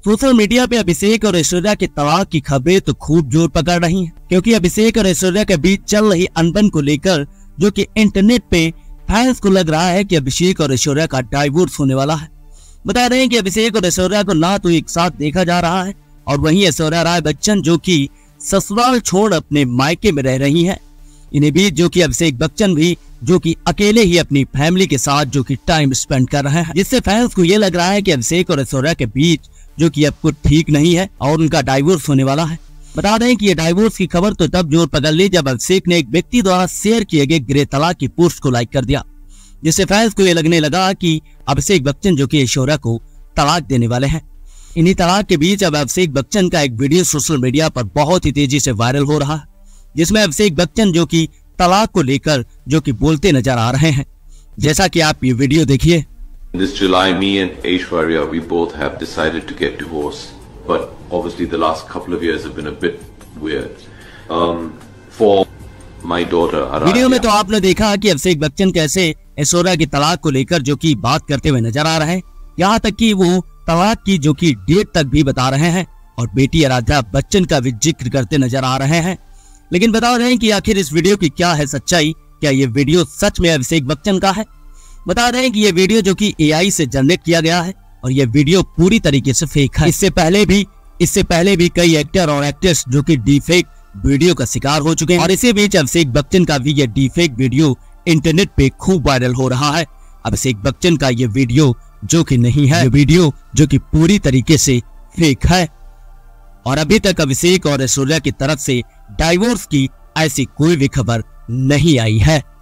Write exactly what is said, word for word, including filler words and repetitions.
Social media पे अभिषेक और ऐश्वर्या के तलाक की खबरें तो खूब जोर पकड़ रही हैं, क्योंकि अभिषेक और ऐश्वर्या के बीच चल रही अनबन को लेकर जो कि इंटरनेट पे फैंस को लग रहा है कि अभिषेक और ऐश्वर्या का डाइवोर्स होने वाला है। बता रहे हैं कि अभिषेक और ऐश्वर्या को ना तो एक साथ देखा जा रहा है और वहीं ऐश्वर्या राय बच्चन जो कि ससुराल छोड़ अपने मायके में रह रही हैं, इन्हें बीच जो कि अभिषेक बच्चन भी जो कि अकेले ही अपनी फैमिली के साथ जो कि टाइम स्पेंड कर रहे हैं, जिससे फैंस को ये लग रहा है कि अभिषेक और ऐश्वर्या के बीच जो कि अब कुछ ठीक नहीं है और उनका डाइवोर्स होने वाला है। बता दें कि ये डाइवोर्स की खबर तो तब जोर पकड़ ली जब अभिषेक ने एक व्यक्ति द्वारा शेयर किए गए ग्रे तलाक की पोस्ट को लाइक कर दिया, जिससे फैंस को ये लगने लगा कि अभिषेक बच्चन जो कि ऐश्वर्या को तलाक देने वाले हैं। इन्हीं तलाक के बीच अब अभिषेक बच्चन का एक वीडियो सोशल मीडिया पर बहुत ही तेजी से वायरल हो रहा है, जिसमें अभिषेक बच्चन जो कि तलाक को लेकर जो कि बोलते नजर आ रहे हैं, जैसा कि आप ये वीडियो देखिए। This July, me and Aishwarya, we both have decided to get divorced, but obviously the last couple of years have been a bit weird. Um, for my daughter, Aradhya. Video में तो आपने देखा कि अभिषेक बच्चन कैसे ऐश्वर्या की तलाक को लेकर जो कि बात करते हुए नजर आ रहे हैं, यहाँ तक कि वो तलाक की जो कि डेट तक भी बता रहे हैं और बेटी आराध्या बच्चन का भी जिक्र करते नजर आ रहे हैं। लेकिन बता रहे हैं कि आखिर इस वीडियो की क्या है सच्चाई, क्या ये वीडियो सच में अभिषेक बच्चन का है? बता रहे हैं कि ये वीडियो जो कि एआई से जनरेट किया गया है और ये वीडियो पूरी तरीके से फेक है। इससे पहले भी इससे पहले भी कई एक्टर और एक्ट्रेस जो कि डीफेक वीडियो का शिकार हो चुके हैं और इसी बीच अभिषेक बच्चन का भी ये डीफेक वीडियो इंटरनेट पे खूब वायरल हो रहा है। अभिषेक बच्चन का ये वीडियो जो कि नहीं है, ये वीडियो जो कि पूरी तरीके से फेक है और अभी तक अभिषेक और ऐश्वर्या की तरफ से डाइवोर्स की ऐसी कोई भी खबर नहीं आई है।